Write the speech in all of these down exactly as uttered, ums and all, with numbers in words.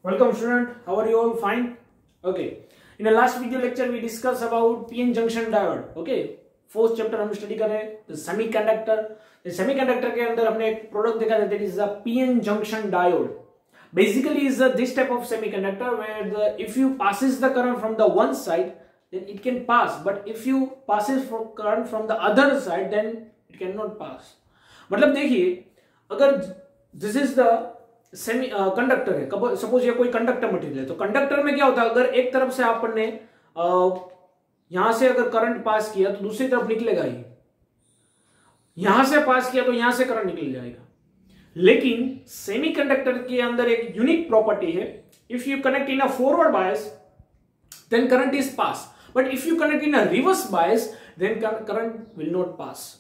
Welcome student, how are you all? Fine? Okay. In the last video lecture we discussed about P N junction diode. Okay. Fourth chapter हम study कर रहे हैं semiconductor. Semiconductor के अंदर हमने एक product देखा था that is the PN junction diode. Basically is a, this type of semiconductor where the if you passes the current from the one side then it can pass, but if you passes from current from the other side then it cannot pass. मतलब देखिए अगर this is the semiconductor है, suppose ये कोई conductor material है, तो conductor में क्या होता है, अगर एक तरफ से आपने यहां से अगर करंट पास किया तो दूसरी तरफ निकलेगा ही, यहां से पास किया तो यहां से करंट निकल जाएगा. लेकिन सेमीकंडक्टर के अंदर एक यूनिक प्रॉपर्टी है, if you connect in a forward bias then current is pass, but if you connect in a reverse bias then current will not pass.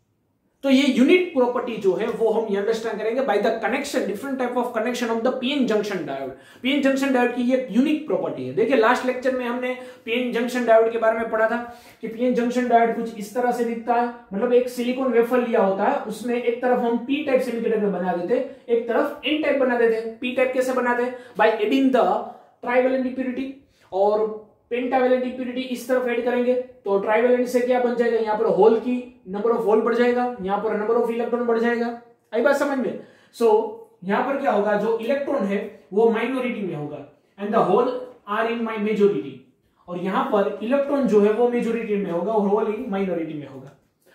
तो ये यूनिक प्रॉपर्टी जो है वो हम ये अंडरस्टैंड करेंगे by the connection, different type of connection of the PN junction diode. PN junction diode की ये यूनिक प्रॉपर्टी है. देखिए लास्ट लेक्चर में हमने पीएन जंक्शन डायोड के बारे में पढ़ा था कि पीएन जंक्शन डायोड कुछ इस तरह से दिखता है. मतलब एक सिलिकॉन वेफर लिया होता है, उसमें एक तरफ हम पी टाइप सेमीकंडक्टर बना देते, एक तरफ एन टाइप बना देते. पी टाइप कैसे बनाते हैं? By adding the trivalent impurity और पेंटावेलेंट इम्प्योरिटी इस तरफ ऐड करेंगे तो ट्राइवेलेंट से क्या बन जाएगा, यहाँ पर होल की नंबर ऑफ होल बढ़ जाएगा, यहाँ पर नंबर ऑफ इलेक्ट्रॉन बढ़ जाएगा. आई बात समझ में? सो so, यहाँ पर क्या होगा, जो इलेक्ट्रॉन है वो माइनॉरिटी में होगा and the hole are in my majority, और यहाँ पर इलेक्ट्रॉन जो है वो मेजोरिटी में होगा और होल इन माइनॉरिटी में होगा.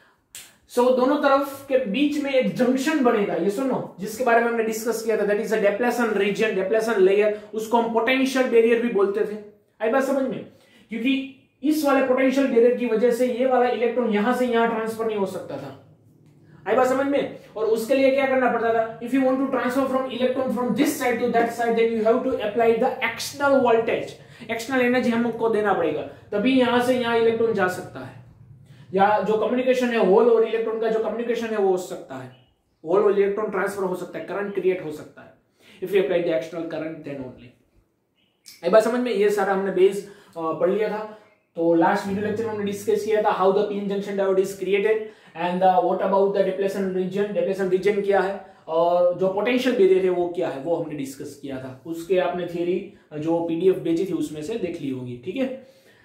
सो so, दोनों तरफ के बीच में एक जंक्शन बनेगा, ये सुनो, जिसके बारे में हमने डिस्कस किया था, that is a depletion region, depletion layer. उसको हम पोटेंशियल बैरियर भी बोलते थे. आई बात समझ में? क्योंकि इस वाले पोटेंशियल बैरियर की वजह से ये वाला इलेक्ट्रॉन यहां से यहां ट्रांसफर नहीं हो सकता था. आई बात समझ में? और उसके लिए क्या करना पड़ता था, if you want to transfer from electron from this side to that side then you have to apply the external voltage, external energy हमको देना पड़ेगा, तभी यहां से यहां इलेक्ट्रॉन जा सकता है, या जो कम्युनिकेशन है होल और इलेक्ट्रॉन का जो कम्युनिकेशन है वो हो सकता है, होल और इलेक्ट्रॉन ट्रांसफर हो सकता है, करंट क्रिएट हो सकता है if you apply the external current then only. आई बात समझ में? ये सारा हमने बेस पढ़ लिया था. तो लास्ट वीडियो लेक्चर में हमने डिस्कस किया था how the PN junction diode is created and what about the depletion region, depletion region क्या है और जो पोटेंशियल बैरियर है वो क्या है, वो हमने डिस्कस किया था. उसके आपने थ्योरी जो पीडीएफ भेजी थी उसमें से देख ली होगी. ठीक है,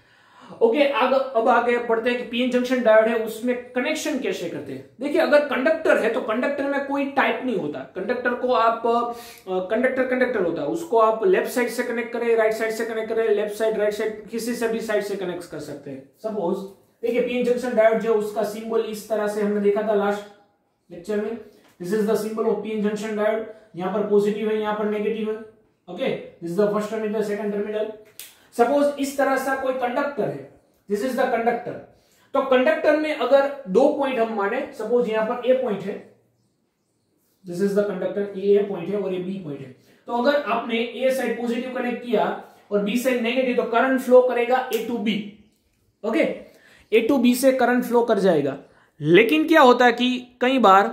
ओके okay, आग, अब आगे बढ़ते हैं कि पीएन जंक्शन डायोड है उसमें कनेक्शन कैसे करते हैं. देखिए अगर कंडक्टर है तो कंडक्टर में कोई टाइप नहीं होता. कंडक्टर को आप कंडक्टर कंडक्टर होता है, उसको आप लेफ्ट साइड से कनेक्ट करें, राइट साइड से कनेक्ट करें, लेफ्ट साइड राइट साइड किसी से भी साइड से कनेक्ट कर सकते हैं. सपोज देखिए पीएन जंक्शन डायोड जो उसका सिंबल इस तरह से हमने देखा था लास्ट लेक्चर में. This is the symbol of PN junction diode. यहाँ पर पॉजिटिव है, यहाँ पर नेगेटिव है. Okay, this is the first terminal, second terminal. Suppose इस तरह से कोई कंडक्टर है, दिस इज द कंडक्टर. तो कंडक्टर में अगर दो पॉइंट हम माने, सपोज यहां पर ए पॉइंट है, this is the conductor, A point है और ये बी पॉइंट है. तो अगर आपने ए साइड पॉजिटिव कनेक्ट किया और बी साइड नेगेटिव तो करंट फ्लो करेगा A to B. Okay, A to B से करंट फ्लो कर जाएगा. लेकिन क्या होता है कि कई बार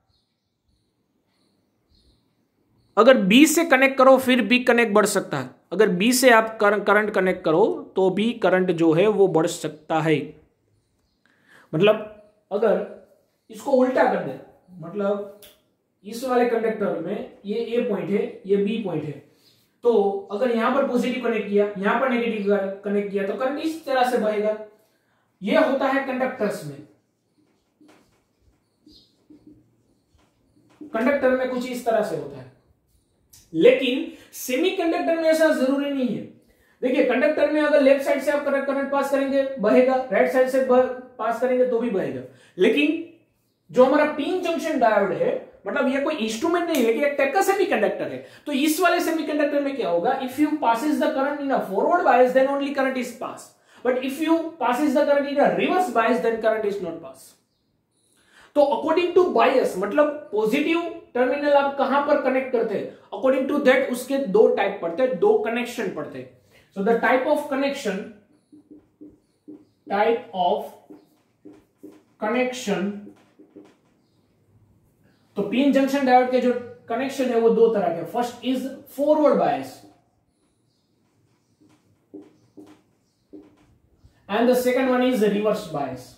अगर बी से कनेक्ट करो फिर बी कनेक्ट बढ़ सकता है. अगर बी से आप करंट कनेक्ट करो तो भी करंट जो है वो बढ़ सकता है. मतलब अगर इसको उल्टा कर दे, मतलब इस वाले कंडक्टर में ये ए पॉइंट है, ये बी पॉइंट है, तो अगर यहां पर पॉजिटिव कनेक्ट किया, यहां पर नेगेटिव कनेक्ट किया तो करंट इस तरह से बहेगा. ये होता है कंडक्टर्स में. कंडक्टर में कुछ इस तरह से होता है. लेकिन सेमीकंडक्टर में ऐसा जरूरी नहीं है. देखिए कंडक्टर में अगर लेफ्ट साइड से आप करंट पास करेंगे बहेगा, राइट साइड से पास करेंगे तो भी बहेगा. लेकिन जो हमारा पीएन जंक्शन डायोड है, मतलब ये कोई इंस्ट्रूमेंट नहीं है कि एक टाइप का सेमीकंडक्टर है. तो इस वाले सेमीकंडक्टर में क्या होगा, if you passes the current in a forward bias then only current is pass, but if you passes the current in a reverse bias then current is not pass. तो according to बायस, मतलब positive terminal आप कहां पर connect करते हैं, according to that उसके दो type पड़ते हैं, दो कनेक्शन पड़ते हैं. So the type of connection, type of connection तो पीएन जंक्शन डायोड के जो कनेक्शन है वो दो तरह के. First is forward bias and the second one is reverse bias.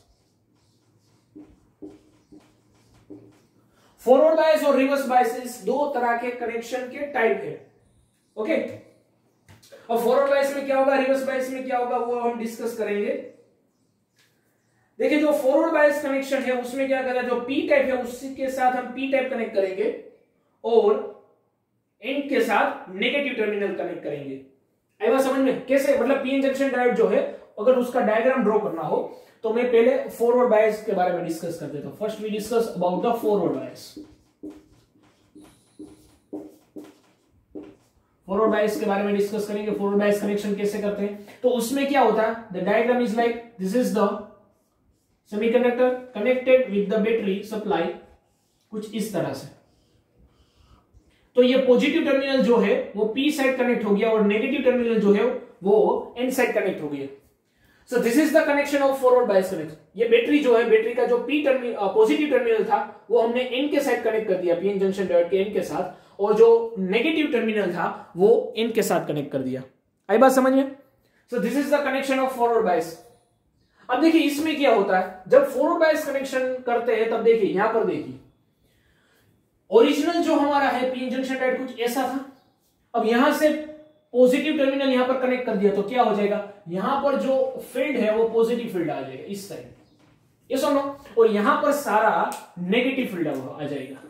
Forward bias और रिवर्स बायस दो तरह के कनेक्शन के टाइप है. ओके, और फॉरवर्ड बायस में क्या होगा, रिवर्स बायस में क्या होगा, वो हम डिस्कस करेंगे। देखिए जो फॉरवर्ड बायस कनेक्शन है उसमें क्या करें, जो पी टाइप है उसके साथ हम पी टाइप कनेक्ट करेंगे और एन के साथ नेगेटिव टर्मिनल कनेक्ट करेंगे। आई बात समझ में? कैसे, मतलब पीएन जंक्शन डायोड जो है अगर उसका डायग्राम ड्रॉ करना हो तो मैं पहले फॉरवर्ड बायस के बारे में डिस्कस कर देता हूं। First we discuss about the forward bias. Forward bias के बारे में डिस्कस करेंगे, फॉरवर्ड बायस कनेक्शन कैसे करते हैं। तो उसमें क्या होता है, the diagram is like this is the semiconductor connected with the battery supply, कुछ इस तरह से। तो ये पॉजिटिव टर्मिनल जो है वो पी साइड कनेक्ट हो गया और नेगेटिव टर्मिनल जो है वो एन साइड कनेक्ट हो गया। So this is the connection of forward bias connection. ये बैटरी जो है, बैटरी का जो पी टर्मिनल पॉजिटिव टर्मिनल था वो हमने एन के साइड कनेक्ट कर दिया, पीएन जंक्शन डायोड के एन के साथ, और जो नेगेटिव टर्मिनल था वो एन के साथ कनेक्ट कर दिया। आई बात समझ में? So this is the connection of forward bias. अब देखिए इसमें क्या होता है, जब फॉरवर्ड बायस कनेक्शन करते हैं तब देखिए यहां पर देखिए ओरिजिनल जो हमारा है पीएन जंक्शन डायोड कुछ ऐसा था। अब यहां से पॉजिटिव टर्मिनल यहां पर कनेक्ट कर दिया तो क्या हो जाएगा, यहां पर जो फील्ड है वो पॉजिटिव फील्ड आ जाएगा इस साइड, ये सुनो, और यहां पर सारा नेगेटिव फील्ड आ जाएगा।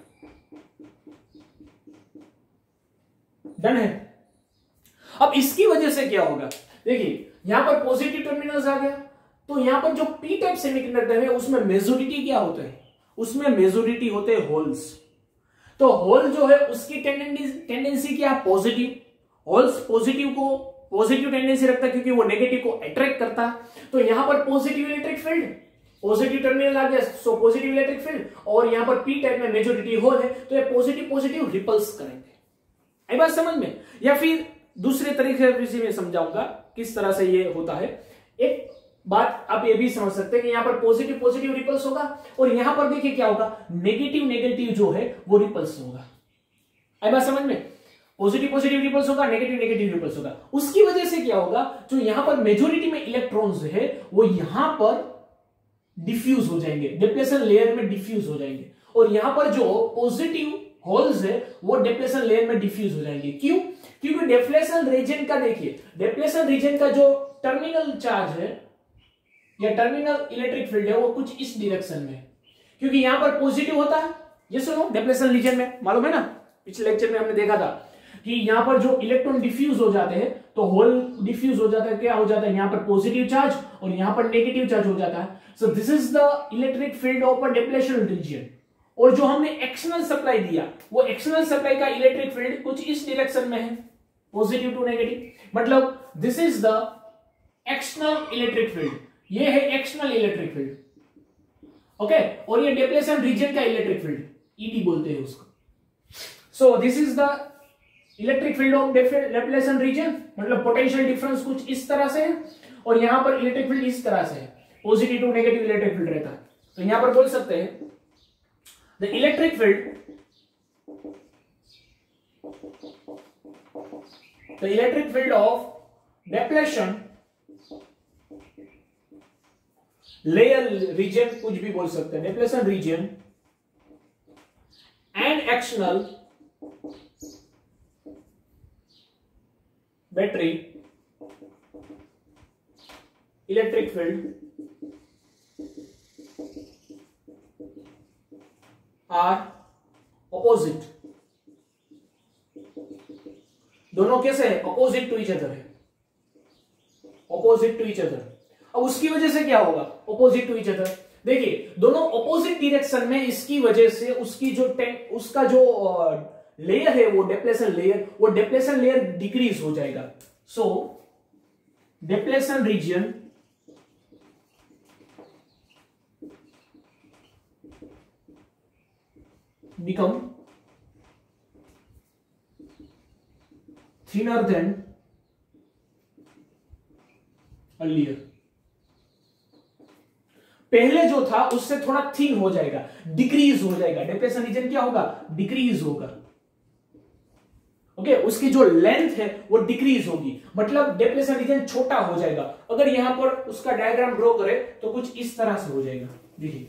डन है। अब इसकी वजह से क्या होगा, देखिए यहां पर पॉजिटिव टर्मिनल्स आ गया तो यहां पर जो पी टाइप सेमीकंडक्टर है उसमें मेजोरिटी क्या होता है, उसमें मेजोरिटी होते हैं होल्स। तो होल जो है उसकी टेंडेंसी क्या है, पॉजिटिव। होल्स पॉजिटिव को पॉजिटिव टेंडेंसी रखता है क्योंकि वो नेगेटिव को अट्रैक्ट करता है। तो यहां पर positive electric field, positive terminal आ गया सो पॉजिटिव इलेक्ट्रिक फील्ड, और यहां पर पी टाइप में मेजोरिटी होल है तो ये पॉजिटिव पॉजिटिव रिपल्स करेंगे। आई बात समझ में? या फिर दूसरे तरीके से मैं समझाऊंगा किस तरह से ये होता है। एक बात आप ये भी समझ सकते हैं कि यहां पर पॉजिटिव पॉजिटिव रिपल्स होगा और यहां पर देखिए क्या होगा, नेगेटिव नेगेटिव जो है वो रिपल्स होगा। आई बात समझ में? पॉजिटिव पॉजिटिव रिपल्स होगा, नेगेटिव नेगेटिव रिपल्स होगा। उसकी वजह से क्या होगा, जो यहां पर मेजोरिटी में इलेक्ट्रॉन्स है वो यहां पर डिफ्यूज हो जाएंगे, डिप्लेशन लेयर में डिफ्यूज हो जाएंगे, और यहां पर जो पॉजिटिव होल्स है वो डिप्लेशन लेयर में डिफ्यूज हो जाएंगे। क्यों? क्योंकि डिप्लेशन रीजन का देखिए, डिप्लेशन रीजन का जो टर्मिनल चार्ज है या टर्मिनल इलेक्ट्रिक फील्ड है वो कुछ इस डायरेक्शन में, क्योंकि यहां पर पॉजिटिव होता है। ये सुनो, डिप्लेशन रीजन में मालूम है ना, पिछले लेक्चर में हमने देखा था कि यहां पर जो इलेक्ट्रॉन डिफ्यूज हो जाते हैं तो होल डिफ्यूज हो जाता है, क्या हो जाता है, यहां पर पॉजिटिव चार्ज और यहां पर नेगेटिव चार्ज हो जाता है। So this is the electric field of a depletion region. और जो हमने एक्सटर्नल सप्लाई दिया वो एक्सटर्नल सप्लाई का इलेक्ट्रिक फील्ड कुछ इस डायरेक्शन में है, पॉजिटिव टू नेगेटिव। मतलब this is the external electric field, ये है एक्सटर्नल इलेक्ट्रिक फील्ड, ओके, और ये डिप्लेशन रीजन का इलेक्ट्रिक फील्ड ईडी बोलते हैं उसको। So this is the electric field of depletion region, मतलब पोटेंशियल डिफरेंस कुछ इस तरह से है और यहां पर इलेक्ट्रिक फील्ड इस तरह से है, positive to negative electric field रहता है। तो यहां पर बोल सकते हैं the electric field the electric field of depletion layer region, कुछ भी बोल सकते हैं, depletion region and external battery electric field are opposite. दोनों कैसे है, ऑपोजिट टू ईच अदर है, ऑपोजिट टू ईच अदर। अब उसकी वजह से क्या होगा, ऑपोजिट टू ईच अदर, देखिए दोनों ऑपोजिट डायरेक्शन में, इसकी वजह से उसकी जो टें, उसका जो लेयर है वो डिप्लेशन लेयर, वो डिप्लेशन लेयर डिक्रीज हो जाएगा। So depletion region become thinner than earlier। पहले जो था उससे थोड़ा थिन हो जाएगा, डिक्रीज हो जाएगा, डिप्लेशन रीजन क्या होगा, डिक्रीज होगा, ओके okay, उसकी जो लेंथ है वो डिक्रीज होगी, मतलब डिप्लेशन रीजन छोटा हो जाएगा। अगर यहां पर उसका डायग्राम ड्रॉ करें तो कुछ इस तरह से हो जाएगा। देखिए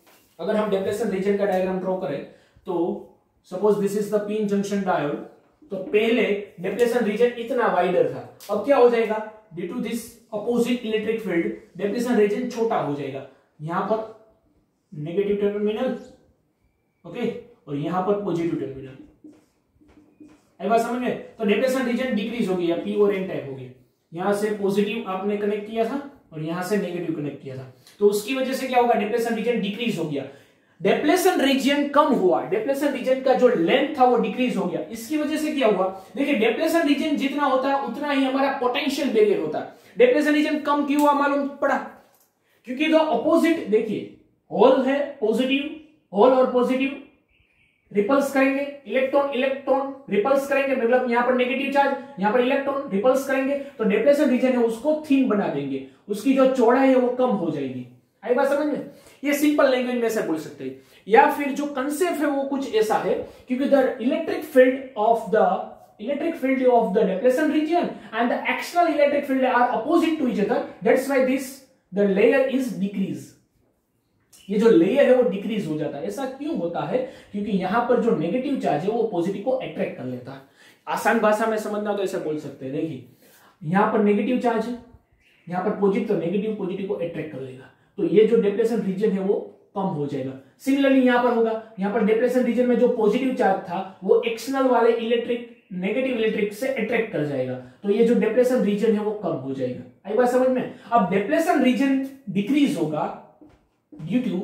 अगर हम डिप्लेशन रीजन का डायग्राम ड्रॉ करें तो suppose this is the PN junction diode, तो पहले डिप्लेशन रीजन इतना वाइडर था, अब क्या हो जाएगा, due to this opposite electric field depletion region छोटा हो जाएगा। यहां पर नेगेटिव टर्मिनल, ओके, और यहां पर पॉजिटिव टर्मिनल, आई बात समझ में। तो डिप्लेशन रीजन डिक्रीज हो गया, पी और एन टाइप हो गया। यहां से पॉजिटिव आपने कनेक्ट किया था और यहां से नेगेटिव कनेक्ट किया था, तो उसकी वजह से क्या होगा, डिप्लेशन रीजन डिक्रीज हो गया। डिप्लेशन रीजन कम हुआ, डिप्लेशन रीजन का जो लेंथ था वो डिक्रीज हो गया। इसकी वजह से क्या हुआ, देखिए डिप्लेशन रीजन जितना होता है उतना ही हमारा पोटेंशियल बैरियर होता है। डिप्लेशन रीजन कम क्यों हुआ मालूम पड़ा, क्योंकि दो अपोजिट, देखिए होल है पॉजिटिव, होल और पॉजिटिव रिपल्स करेंगे, इलेक्ट्रॉन इलेक्ट्रॉन रिपल्स करेंगे, मतलब यहां पर नेगेटिव चार्ज, यहां पर इलेक्ट्रॉन रिपल्स करेंगे, तो डिप्लेशन रीजन है उसको थिन बना देंगे, उसकी जो चौड़ाई है वो कम हो जाएगी। आई बात समझ में, ये सिंपल लैंग्वेज में ऐसा बोल सकते हैं। या फिर जो कंसेप्ट है वो कुछ ऐसा है, क्योंकि the electric field of the electric field of the depletion region and the external electric field are opposite to each other, that's why this the layer is decrease. ये जो लेयर है वो डिक्रीज हो जाता है। ऐसा क्यों होता है, क्योंकि यहां पर जो नेगेटिव चार्ज है वो पॉजिटिव को अट्रैक्ट कर लेता है। आसान भाषा में समझना तो ऐसा बोल सकते हैं, देखिए यहां पर नेगेटिव चार्ज है, यहां पर पॉजिटिव, तो नेगेटिव पॉजिटिव को अट्रैक्ट कर लेगा, तो ये जो डिप्लेशन रीजन है वो कम हो जाएगा। सिमिलरली यहां पर होगा, यहां पर डिप्लेशन रीजन में जो पॉजिटिव चार्ज था वो एक्सटर्नल वाले इलेक्ट्रिक नेगेटिव इलेक्ट्रिक से अट्रैक्ट कर जाएगा, तो ये जो डिप्लेशन रीजन है वो कम हो जाएगा। आई बात समझ में। अब डिप्लेशन रीजन डिक्रीज होगा due to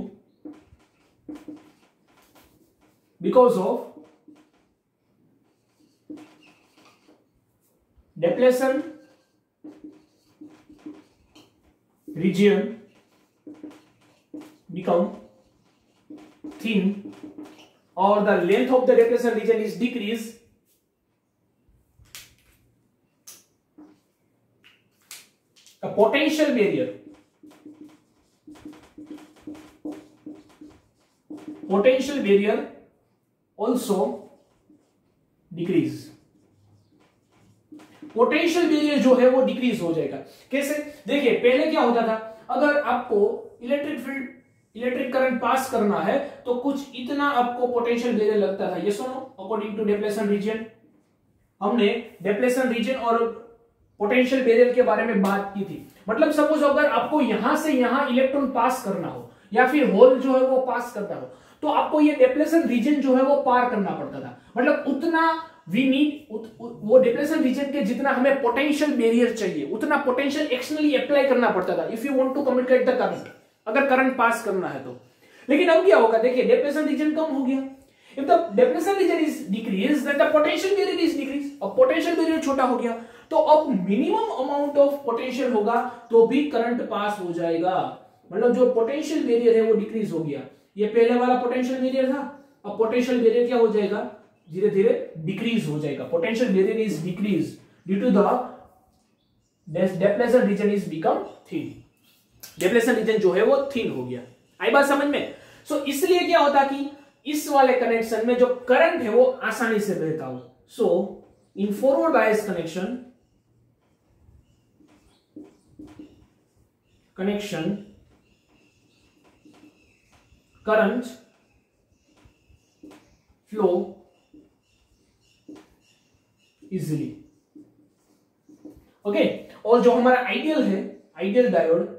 because of depletion region become thin or the length of the depletion region is decreased, a potential barrier potential barrier also decrease। Potential barrier जो है वो डिक्रीज हो जाएगा। कैसे, देखिए पहले क्या होता था, अगर आपको electric field electric current pass करना है तो कुछ इतना आपको पोटेंशियल बैरियर लगता था, ये सुनो, अकॉर्डिंग टू डिप्लेशन रीजन। हमने डिप्लेशन रीजन और पोटेंशियल बैरियर के बारे में बात की थी। मतलब सपोज अगर आपको यहां से यहां इलेक्ट्रॉन पास करना हो या फिर होल जो है वो पास करता हो, तो आपको ये डिप्लेशन रीजन जो है वो पार करना पड़ता था। मतलब उतना वी नीड उत, उत, वो डिप्लेशन रीजन के जितना हमें पोटेंशियल बैरियर चाहिए उतना पोटेंशियल एक्सटर्नली अप्लाई करना पड़ता था, if you want to communicate the current, अगर करंट पास करना है तो। लेकिन अब क्या होगा, देखिए डिप्लेशन रीजन कम हो गया। If the depletion region is decrease then the potential barrier is decrease. अब पोटेंशियल बैरियर छोटा हो गया तो अब मिनिमम अमाउंट ऑफ पोटेंशियल होगा तो भी करंट पास हो जाएगा। मतलब जो पोटेंशियल बैरियर है वो डिक्रीज हो गया। ये पहले वाला पोटेंशियल बैरियर था, अब पोटेंशियल बैरियर क्या हो जाएगा, धीरे धीरे डिक्रीज हो जाएगा। Potential barrier is decrease due to the depletion region is become thin. Depletion region जो है वो थिन हो गया। आई बात समझ में। सो so, इसलिए क्या होता कि इस वाले कनेक्शन में जो करंट है वो आसानी से बहता हो। So in forward bias connection connection current flow easily, okay. और जो हमारा आइडियल है, आइडियल डायोड,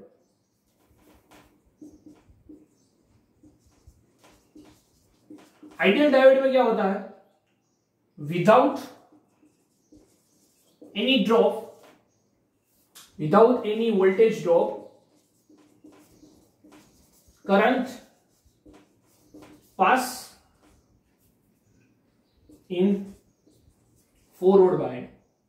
आइडियल डायोड में क्या होता है, without any drop, without any voltage drop, current pass in forward bias,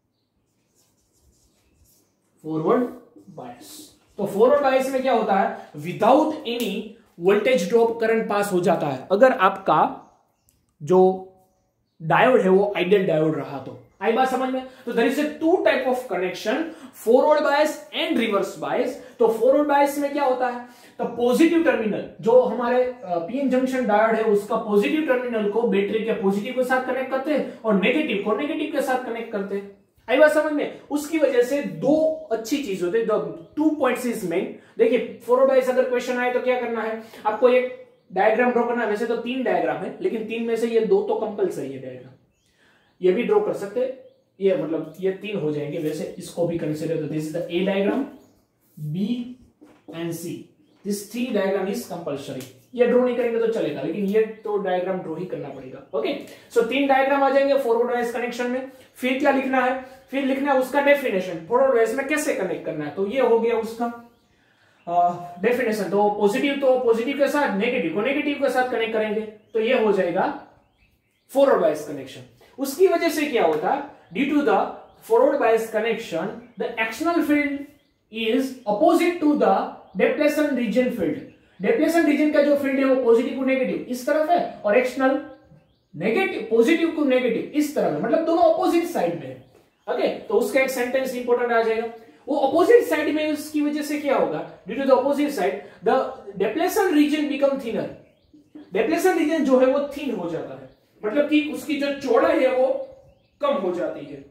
forward bias. तो फॉरवर्ड बायस में क्या होता है, without any voltage drop current pass हो जाता है, अगर आपका जो डायोड है वो आइडियल डायोड रहा तो। आई बात समझ में। तो there is a two type of connection, forward bias and reverse bias. तो फॉरवर्ड बायस में क्या होता है, तो पॉजिटिव टर्मिनल जो हमारे पीएन जंक्शन डायोड है उसका पॉजिटिव टर्मिनल को बैटरी के पॉजिटिव के साथ कनेक्ट करते हैं और नेगेटिव को नेगेटिव के साथ कनेक्ट करते हैं। आई बात समझ में। उसकी वजह से दो अच्छी चीज होती है, टू पॉइंट्स इज मेन। देखिए फॉरवर्ड बायस अगर क्वेश्चन आए तो क्या करना है, आपको एक डायग्राम ड्रॉ करना है। वैसे तो तीन डायग्राम है लेकिन तीन में से ये दो तो कंपलसरी है डायग्राम। ये भी ड्रॉ कर सकते हैं, ये मतलब ये तीन हो जाएंगे, वैसे इसको भी consider, this is the A diagram, B and C, this three diagram is compulsory. ये ड्रॉ नहीं करेंगे तो चलेगा, लेकिन ये तो डायग्राम ड्रॉ ही करना पड़ेगा। ओके, सो तीन डायग्राम आ जाएंगे फॉरवर्ड वाइज कनेक्शन में। फिर क्या लिखना है, फिर लिखना है उसका डेफिनेशन, फॉरवर्ड वाइज में कैसे कनेक्ट करना है। तो ये हो गया उसका डेफिनेशन। uh, तो पॉजिटिव तो पॉजिटिव के साथ, नेगेटिव को नेगेटिव के साथ कनेक्ट करेंगे, तो ये हो जाएगा फॉरवर्ड बायस कनेक्शन। उसकी वजह से क्या होता है, due to the forward bias connection the external field is opposite to the depletion region field. Depletion region का जो फील्ड है वो पॉजिटिव को नेगेटिव इस तरफ है, और एक्सटर्नल नेगेटिव पॉजिटिव को नेगेटिव इस तरफ है, मतलब दोनों अपोजिट साइड में है। ओके, तो उसका एक सेंटेंस इंपॉर्टेंट आ जाएगा, वो अपोजिट साइड में, उसकी वजह से क्या होगा, due to the opposite side the depletion region become thinner. Depletion region जो है वो थिन हो जाता है, मतलब कि उसकी जो चौड़ाई है वो कम हो जाती है।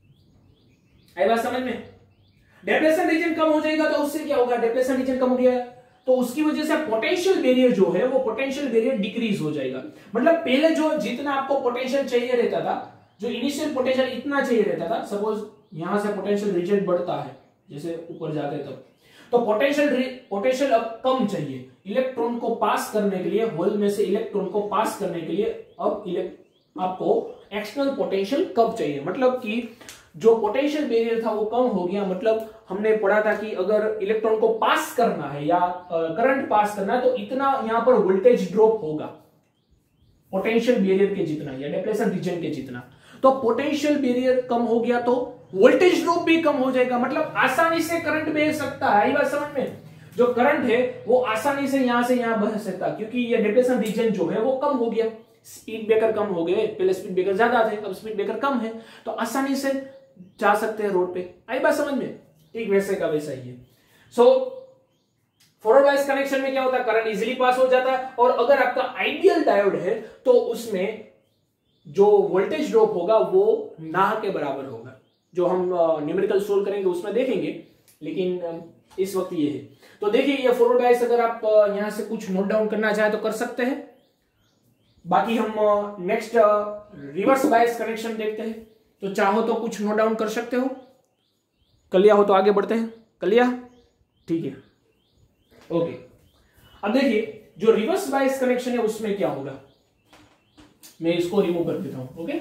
आई बात समझ में? डिप्लेशन रीजन कम हो जाएगा तो उससे क्या होगा, डिप्लेशन रीजन कम हो गया तो उसकी वजह से पोटेंशियल बैरियर जो है वो पोटेंशियल बैरियर डिक्रीज हो जाएगा। मतलब पहले जो जितना आपको पोटेंशियल चाहिए रहता था, जो इनिशियल पोटेंशियल इतना चाहिए रहता था, सपोज यहां से पोटेंशियल रीजन बढ़ता है जैसे ऊपर जाते तब, तो पोटेंशियल पोटेंशियल अब कम चाहिए इलेक्ट्रॉन को पास करने के लिए, होल में से इलेक्ट्रॉन को पास करने के लिए अब आपको एक्सटर्नल पोटेंशियल कब चाहिए, मतलब कि जो पोटेंशियल बैरियर था वो कम हो गया। मतलब हमने पढ़ा था कि अगर इलेक्ट्रॉन को पास करना है या करंट पास करना है तो इतना यहां पर वोल्टेज ड्रॉप होगा पोटेंशियल बैरियर के जितना या डिप्लेशन रीजन के जितना। तो पोटेंशियल बैरियर कम हो गया तो वोल्टेज ड्रॉप भी कम हो जाएगा, मतलब आसानी से करंट बह सकता है। ये बात समझ में, जो करंट है वो आसानी से यहां से यहां बह सकता, क्योंकि ये डिप्लेशन रीजन जो है वो कम हो गया, स्पीड ब्रेकर कम हो गए, पहले स्पीड ब्रेकर ज्यादा थे अब स्पीड ब्रेकर कम है, तो आसानी से जा सकते हैं रोड पे। आई बात समझ में? ठीक वैसे का वैसा ही है। सो फॉरवर्ड बायस कनेक्शन में क्या होता है, करंट इजीली पास हो जाता है, और अगर आपका आइडियल डायोड है तो उसमें जो वोल्टेज ड्रॉप होगा वो ना के बराबर होगा, जो हम न्यूमेरिकल सोल्व करेंगे उसमें देखेंगे, लेकिन इस वक्त ये है। तो देखिए ये फॉरवर्ड बायस, अगर आप यहां से कुछ नोट डाउन करना चाहे तो कर सकते हैं, बाकी हम नेक्स्ट रिवर्स बायस कनेक्शन देखते हैं। तो चाहो तो कुछ नोट डाउन कर सकते हो, कर लिया हो तो आगे बढ़ते हैं। कर लिया? ठीक है, ओके। अब देखिए जो रिवर्स बायस कनेक्शन है उसमें क्या होगा, मैं इसको रिमूव कर देता हूं। ओके,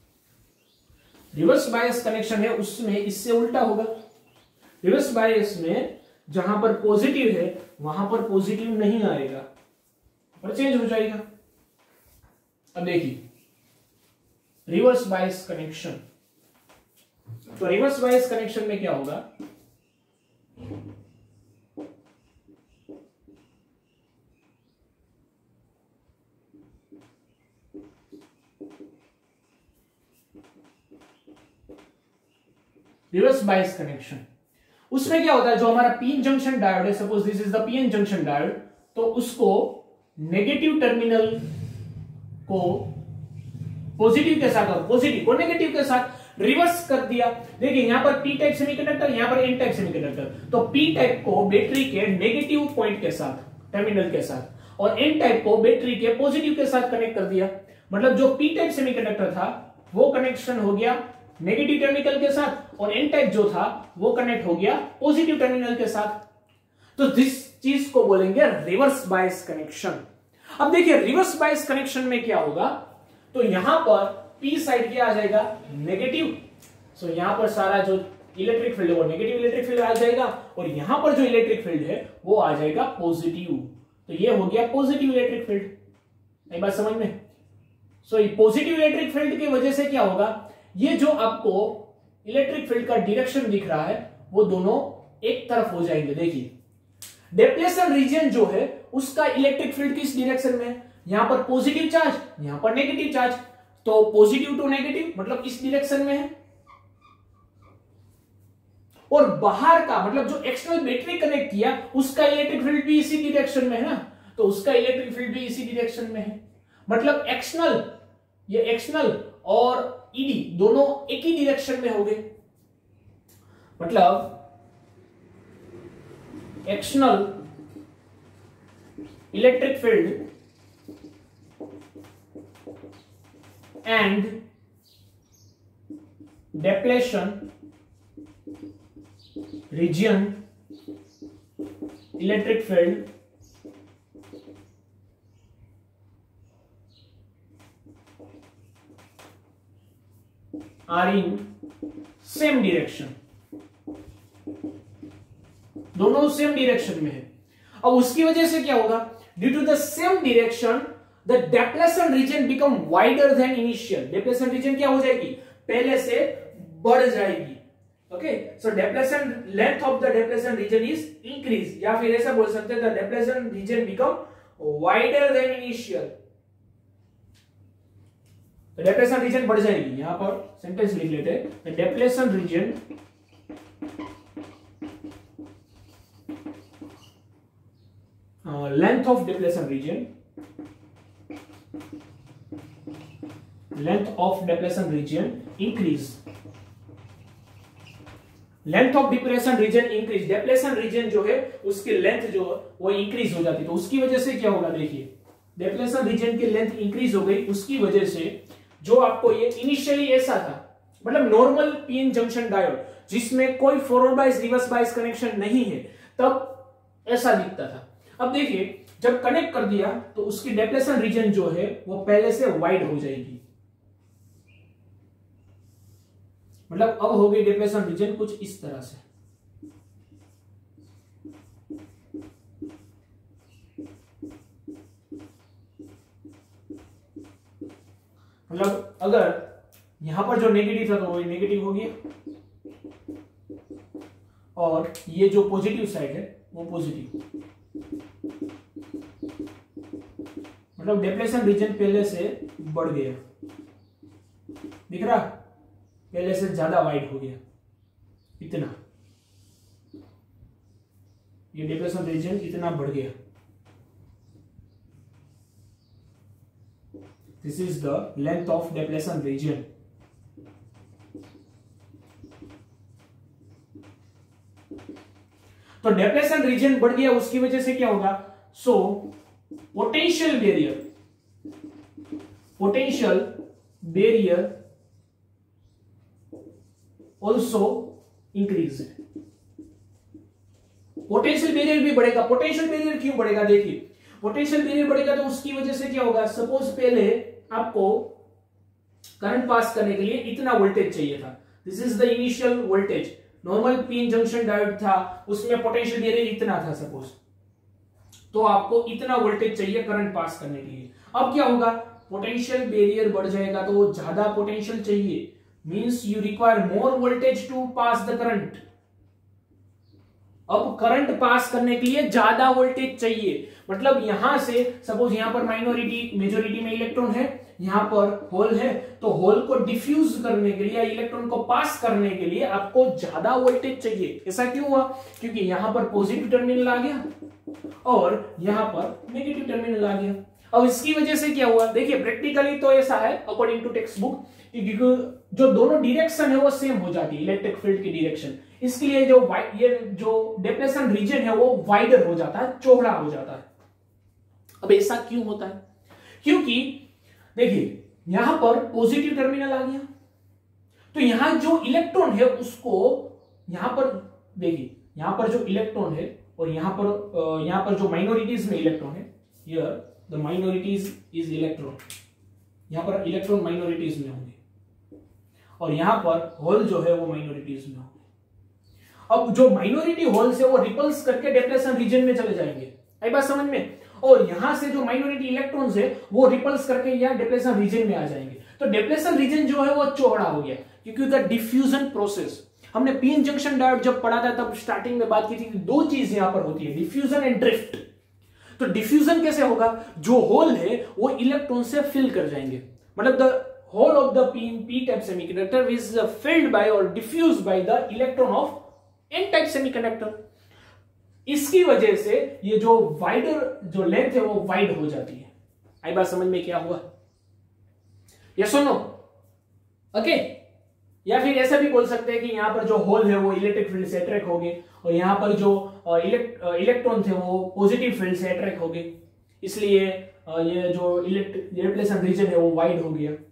रिवर्स बायस कनेक्शन है उसमें इससे उल्टा होगा। रिवर्स बायस में जहां पर पॉजिटिव है वहां पर पॉजिटिव नहीं आएगा और चेंज हो जाएगा। अब देखिए रिवर्स बायस कनेक्शन, तो रिवर्स बायस कनेक्शन में क्या होगा, रिवर्स बायस कनेक्शन उसमें क्या होता है, जो हमारा पीएन जंक्शन डायोड है, suppose this is the PN junction diode, तो उसको नेगेटिव टर्मिनल को पॉजिटिव के साथ और पॉजिटिव को नेगेटिव के साथ रिवर्स कर दिया। देखिए यहां पर पी टाइप सेमीकंडक्टर, यहां पर एन टाइप सेमीकंडक्टर, तो पी टाइप को बैटरी के नेगेटिव पॉइंट के साथ टर्मिनल के साथ और एन टाइप को बैटरी के पॉजिटिव के साथ कनेक्ट कर दिया। मतलब जो पी टाइप सेमीकंडक्टर था वो कनेक्शन हो गया नेगेटिव टर्मिनल के साथ, और एन टाइप जो था वो कनेक्ट हो गया पॉजिटिव टर्मिनल के साथ। तो जिस चीज को बोलेंगे रिवर्स बायस कनेक्शन। अब देखिए रिवर्स बायस कनेक्शन में क्या होगा, तो यहां पर पी साइड क्या आ जाएगा, नेगेटिव। सो यहां पर सारा जो इलेक्ट्रिक फील्ड है वो नेगेटिव इलेक्ट्रिक फील्ड आ जाएगा, और यहां पर जो इलेक्ट्रिक फील्ड है वो आ जाएगा पॉजिटिव। तो ये हो गया पॉजिटिव इलेक्ट्रिक फील्ड। एक बात समझ में? सो ये पॉजिटिव इलेक्ट्रिक फील्ड की वजह से क्या होगा, ये जो आपको इलेक्ट्रिक फील्ड का डायरेक्शन दिख रहा है वो दोनों एक तरफ हो जाएंगे। देखिए डिप्लेशन रीजन जो है उसका इलेक्ट्रिक फील्ड किस डायरेक्शन में है, यहां पर पॉजिटिव चार्ज, यहां पर नेगेटिव चार्ज, तो पॉजिटिव टू नेगेटिव मतलब इस डायरेक्शन में है। और बाहर का मतलब जो एक्सटर्नल बैटरी कनेक्ट किया उसका इलेक्ट्रिक फील्ड भी इसी डायरेक्शन में है ना, तो उसका इलेक्ट्रिक फील्ड भी इसी डायरेक्शन में है। मतलब एक्सटर्नल, ये एक्सटर्नल और ईडी दोनों एक ही डायरेक्शन में हो गए। मतलब external electric field and depletion region electric field are in same direction, दोनों सेम डिरेक्शन में है। अब उसकी वजह से क्या होगा, due to the same direction the depletion region become wider than initial. Depletion region क्या हो जाएगी, पहले से बढ़ जाएगी। Okay, so depletion length of the depletion region is increase, या फिर ऐसा बोल सकते हैं the depletion region become wider than initial. तो डेप्लेशन रीजन बढ़ जाएगी। यहां पर सेंटेंस लिख लेते हैं, the depletion region length of depletion region length of depletion region increase, length of depression region increase. Depletion region जो है उसकी लेंथ जो वो इंक्रीज हो जाती है। तो उसकी वजह से क्या होगा, देखिए डेप्लेशन रीजन की लेंथ इंक्रीज हो गई, उसकी वजह से जो आपको ये इनिशियली ऐसा था, मतलब नॉर्मल पीएन जंक्शन डायोड जिसमें कोई forward bias reverse bias connection नहीं है, तब ऐसा दिखता था। अब देखिए जब कनेक्ट कर दिया तो उसकी डेप्लेशन रीजन जो है वो पहले से वाइड हो जाएगी, मतलब अब हो गई डेप्लेशन रीजन कुछ इस तरह से। मतलब अगर यहां पर जो नेगेटिव था तो वो नेगेटिव हो गया, और ये जो पॉजिटिव साइड है वो पॉजिटिव, मतलब डेप्लेशन रीजन पहले से बढ़ गया, दिख रहा, पहले से ज्यादा वाइड हो गया, इतना, ये डेप्लेशन रीजन इतना बढ़ गया। This is the length of depletion region. तो डेप्लेशन रीजन बढ़ गया, उसकी वजह से क्या होगा, so potential barrier potential barrier also increase. Potential barrier भी बढ़ेगा। पोटेंशियल बैरियर क्यों बढ़ेगा, देखिए पोटेंशियल बैरियर बढ़ेगा तो उसकी वजह से क्या होगा, सपोज पहले आपको करंट पास करने के लिए इतना वोल्टेज चाहिए था, this is the initial voltage. Normal PN junction diode था, उसमें पोटेंशियल बैरियर इतना था सपोज, तो आपको इतना वोल्टेज चाहिए करंट पास करने के लिए। अब क्या होगा, पोटेंशियल बैरियर बढ़ जाएगा तो ज्यादा पोटेंशियल चाहिए, means you require more voltage to pass the current. अब करंट पास करने के लिए ज्यादा वोल्टेज चाहिए, मतलब यहां से सपोज यहां पर माइनॉरिटी मेजोरिटी में इलेक्ट्रॉन है, यहां पर होल है, तो होल को डिफ्यूज करने के लिए, इलेक्ट्रॉन को पास करने के लिए आपको ज्यादा वोल्टेज चाहिए। ऐसा क्यों हुआ, क्योंकि यहां पर पॉजिटिव टर्मिनल आ गया और यहां पर नेगेटिव टर्मिनल आ गया। अब इसकी वजह से क्या हुआ, देखिए प्रैक्टिकली तो ऐसा है अकॉर्डिंग टू टेक्स्ट बुक, जो दोनों डायरेक्शन है वो सेम हो जाती है, इलेक्ट्रिक फील्ड की डायरेक्शन, इसके लिए जो ये जो डेप्लेशन रीजन है वो वाइडर हो जाता है, चौड़ा हो जाता है। अब ऐसा क्यों होता है, क्योंकि देखिए यहां पर पॉजिटिव टर्मिनल आ गया, तो यहां जो इलेक्ट्रॉन है उसको यहां पर देखिए, यहां पर जो इलेक्ट्रॉन है और यहां पर यहां पर जो माइनॉरिटीज में इलेक्ट्रॉन है, here the minorities is electron, यहां पर इलेक्ट्रॉन माइनॉरिटीज में होंगे और यहां पर होल जो है वो माइनॉरिटीज में होंगे। अब जो माइनॉरिटी होल्स है वो रिपल्स करके डेप्लेशन रीजन में चले जाएंगे, आई बात समझ में, और यहां से जो माइनॉरिटी इलेक्ट्रॉन्स है वो रिपल्स करके यहां डेप्लेशन रीजन में आ जाएंगे। तो डेप्लेशन रीजन जो है वो चौड़ा हो गया, क्योंकि द डिफ्यूजन प्रोसेस, हमने पीएन जंक्शन डायोड जब पढ़ा था तब स्टार्टिंग में बात की थी कि दो चीज यहां पर होती है, डिफ्यूजन एंड ड्रिफ्ट। तो डिफ्यूजन कैसे होगा, जो होल है वो इलेक्ट्रॉन से फिल कर जाएंगे, मतलब the hole of the P P type semiconductor is filled by और diffuse by the electron of N type semiconductor. इसकी वजह से ये जो वाइडर जो लेंथ है वो वाइड हो जाती है। आई बात समझ में क्या हुआ, ये सुनो ओके। या फिर ऐसा भी बोल सकते हैं कि यहां पर जो होल है वो इलेक्ट्रिक फील्ड से अट्रैक्ट हो गए और यहां पर जो इलेक्ट्रॉन थे वो पॉजिटिव फील्ड से अट्रैक्ट हो गए, इसलिए ये जो इलेक्ट्रिक रीजन है वो वाइड हो गया।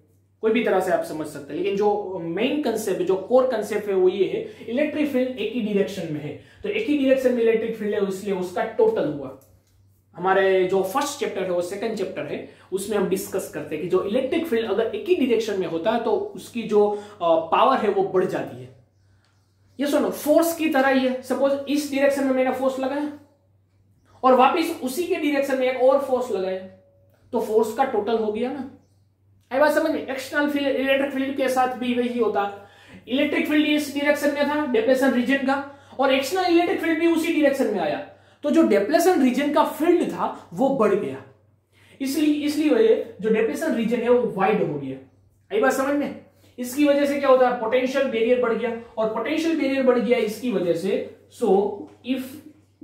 कोई भी तरह से आप समझ सकते हैं, लेकिन जो मेन कंसेप्ट, जो कोर कंसेप्ट है वो ये है, इलेक्ट्रिक फील्ड एक ही डायरेक्शन में है, तो एक ही डायरेक्शन में इलेक्ट्रिक फील्ड है, इसलिए उसका टोटल हुआ। हमारे जो फर्स्ट चैप्टर है वो सेकंड चैप्टर है, उसमें हम डिस्कस करते हैं कि जो इलेक्ट्रिक फील्ड अगर एक ही डायरेक्शन में होता है तो उसकी जो पावर है वो बढ़ जाती है। ये सुनो, फोर्स की तरह ही है। सपोज इस डायरेक्शन में मैंने फोर्स लगाया और वापस उसी के डायरेक्शन में एक और फोर्स लगाया, तो फोर्स का टोटल हो गया ना। आई बात समझ में? एक्सटर्नल फील्ड, इलेक्ट्रिक फील्ड के साथ भी वही होता। इलेक्ट्रिक फील्ड इस डायरेक्शन में था, डिप्लेशन रीजन का, और एक्सटर्नल इलेक्ट्रिक फील्ड भी उसी डायरेक्शन में आया, तो जो डिप्लेशन रीजन का फील्ड था वो बढ़ गया, इसलिए इसलिए जो डिप्लेशन रीजन है वो वाइड हो गया। आई बात समझ में? इसकी वजह से क्या होता है, पोटेंशियल बैरियर बढ़ गया, और पोटेंशियल बैरियर बढ़ गया इसकी वजह से, so if